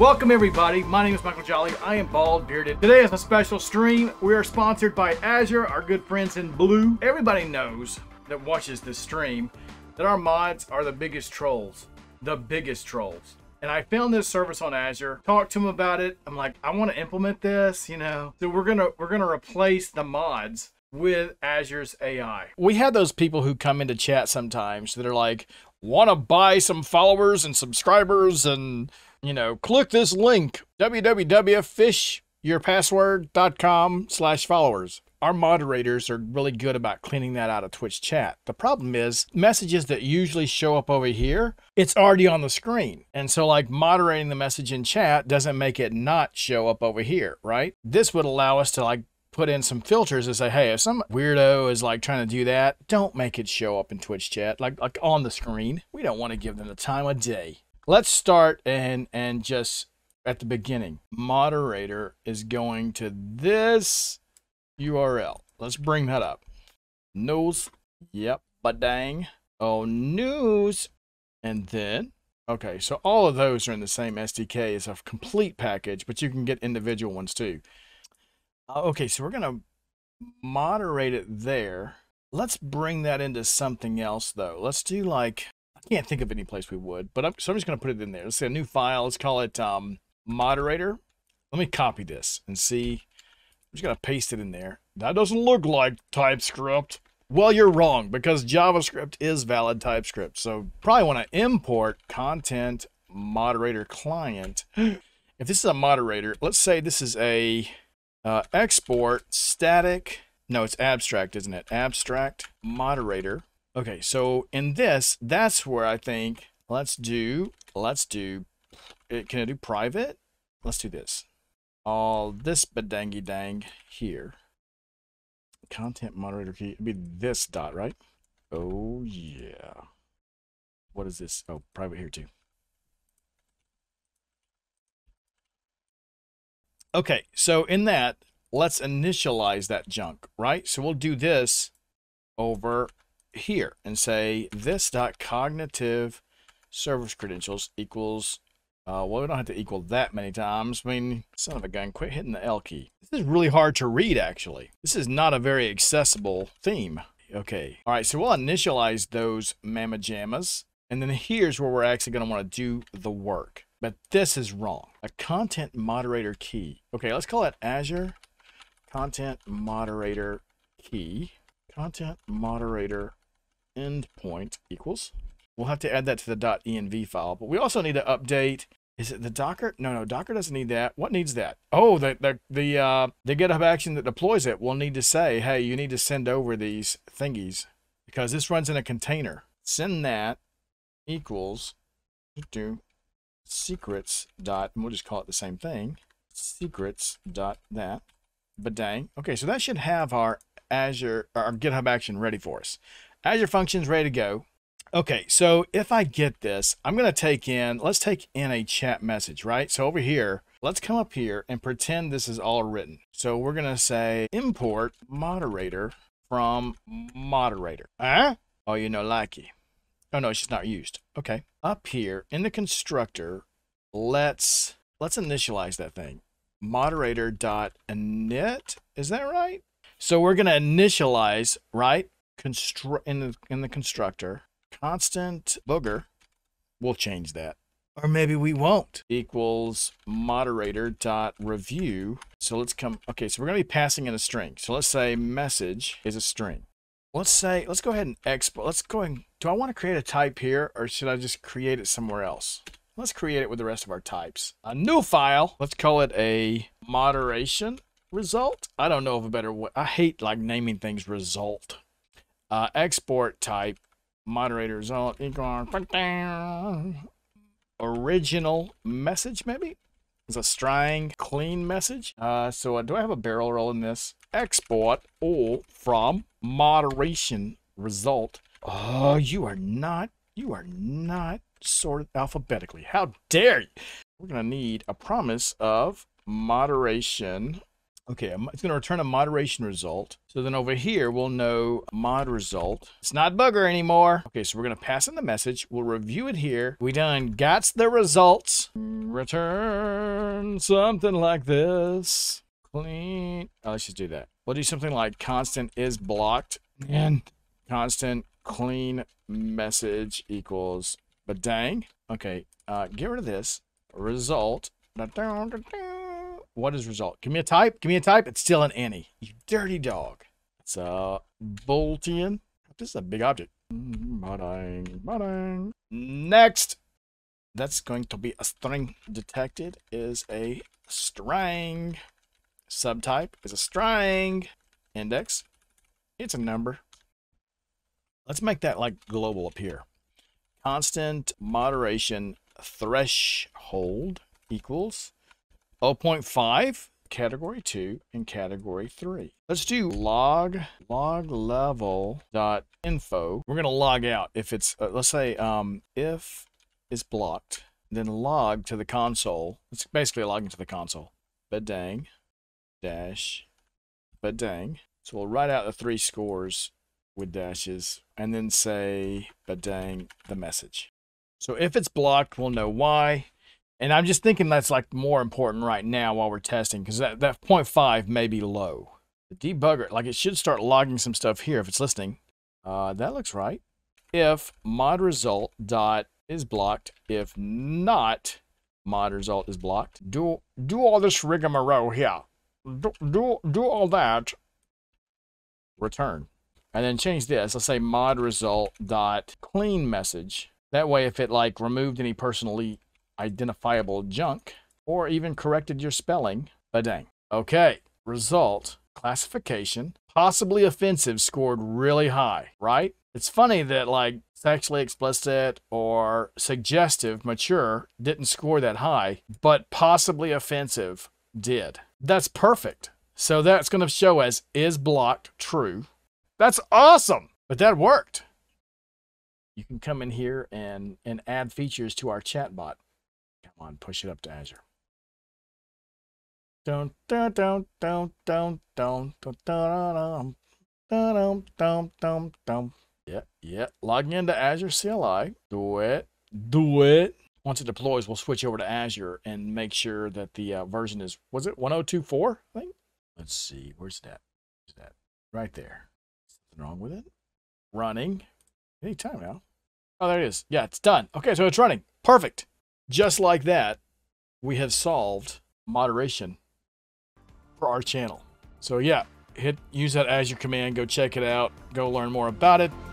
Welcome everybody, my name is Michael Jolly, I am bald bearded. Today is a special stream. We are sponsored by Azure, our good friends in blue. Everybody knows that watches this stream that our mods are the biggest trolls. The biggest trolls. And I found this service on Azure, talked to them about it. I'm like, I want to implement this, you know. So we're gonna replace the mods with Azure's AI. We have those people who come into chat sometimes that are like, want to buy some followers and subscribers and, you know, click this link, www.fishyourpassword.com/followers. Our moderators are really good about cleaning that out of Twitch chat. The problem is messages that usually show up over here, it's already on the screen. And so like moderating the message in chat doesn't make it not show up over here, right? This would allow us to like put in some filters and say, hey, if some weirdo is like trying to do that, don't make it show up in Twitch chat, like on the screen. We don't want to give them the time of day. Let's start and just at the beginning. Moderator is going to this URL. Let's bring that up. News. Yep. But dang. Oh, news. And then, okay, so all of those are in the same SDK as a complete package, but you can get individual ones too. Okay, so we're going to moderate it there. Let's bring that into something else though. Let's do like, I can't think of any place we would, but so I'm just going to put it in there. Let's say a new file. Let's call it moderator. Let me copy this and see. I'm just going to paste it in there. That doesn't look like TypeScript. Well, you're wrong because JavaScript is valid TypeScript. So probably want to import content moderator client. If this is a moderator, let's say this is a export static. No, it's abstract, isn't it? Abstract moderator. Okay, so in this, that's where I think let's do, can I do private? Let's do this. All this badangy dang here. Content moderator key, it'd be this dot, right? Oh yeah. What is this? Oh, private here too. Okay, so in that, let's initialize that junk, right? So we'll do this over here and say this dot cognitive service credentials equals, well, we don't have to equal that many times. I mean, son of a gun, quit hitting the L key. This is really hard to read, actually. This is not a very accessible theme. Okay, all right, so we'll initialize those mamma jammas, and then here's where we're actually gonna wanna do the work. But this is wrong. A content moderator key. Okay, let's call it Azure Content Moderator Key. Content Moderator Endpoint equals. We'll have to add that to the .env file, but we also need to update. Is it the Docker? No, Docker doesn't need that. What needs that? Oh, the GitHub action that deploys it will need to say, hey, you need to send over these thingies because this runs in a container. Send that equals secrets dot, and we'll just call it the same thing, secrets dot that, but dang. Okay, so that should have our Azure, our GitHub action ready for us. Azure functions ready to go. Okay, so if I get this, I'm going to take in, let's take in a chat message, right? So over here, let's come up here and pretend this is all written. So we're going to say import moderator from moderator. Huh? Oh, you know, likey. Oh no, it's just not used. Okay. Up here in the constructor, let's initialize that thing. Moderator.init. Is that right? So we're gonna initialize, right? In the constructor. Constant booger. We'll change that. Or maybe we won't. Equals moderator.review. So let's come, okay, so we're gonna be passing in a string. So let's say message is a string. Let's go ahead and export. Let's go ahead. Do I want to create a type here or should I just create it somewhere else? Let's create it with the rest of our types. A new file. Let's call it a moderation result. I don't know of a better way. I hate like naming things result. Export type moderator result equal original message maybe. It's a string clean message. So do I have a barrel roll in this? Export all from moderation result. Oh, you are not sorted alphabetically. How dare you? We're gonna need a promise of moderation Okay, it's going to return a moderation result. So then over here, we'll know mod result. It's not bugger anymore. Okay, so we're going to pass in the message. We'll review it here. We done got the results. Return something like this. Clean. Oh, let's just do that. We'll do something like constant is blocked and constant clean message equals, but dang. Okay, get rid of this. Result. What is result? Give me a type. Give me a type. It's still an any. You dirty dog. It's a Boltian. This is a big object. Next. That's going to be a string. Detected is a string. Subtype is a string. Index. It's a number. Let's make that like global up here. Constant moderation threshold equals 0.5, category 2, and category 3. Let's do log level dot info. We're going to log out if it's, let's say, if is blocked, then log to the console. It's basically logging to the console. Badang dash badang. So we'll write out the 3 scores with dashes and then say badang the message. So if it's blocked, we'll know why. And I'm just thinking that's like more important right now while we're testing, because that 0.5 may be low. The debugger, like it should start logging some stuff here if it's listening. That looks right. If mod result dot is blocked, if not mod result is blocked, do all this rigmarole here. Do all that. Return. And then change this. Let's say mod result dot clean message. That way, if it like removed any personally identifiable junk or even corrected your spelling, badang. Okay, result, classification, possibly offensive scored really high, right? It's funny that like sexually explicit or suggestive, mature didn't score that high, but possibly offensive did. That's perfect. So that's going to show as is blocked true. That's awesome, but that worked. You can come in here and add features to our chatbot. Come on, push it up to Azure. Don't. Yeah. Logging into Azure CLI. Do it. Once it deploys, we'll switch over to Azure and make sure that the version is, was it 1024? I think. Let's see. Where's that? Right there. Something wrong with it? Running. Anytime now. Oh, there it is. Yeah, it's done. Okay, so it's running. Perfect. Just like that, we have solved moderation for our channel. So yeah, use that Azure command, go check it out, go learn more about it.